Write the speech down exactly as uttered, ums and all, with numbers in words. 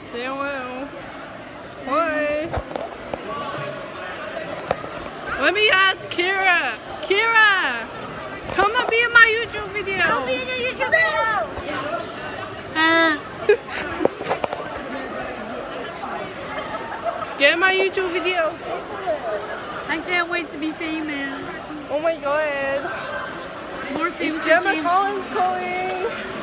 Say hello. Hi. Let me ask Kira. Kira, come and be in my YouTube video. I'll be in your YouTube video. Uh. Get in my YouTube video. I can't wait to be famous. Oh my god. More famous Is Gemma than James Collins calling?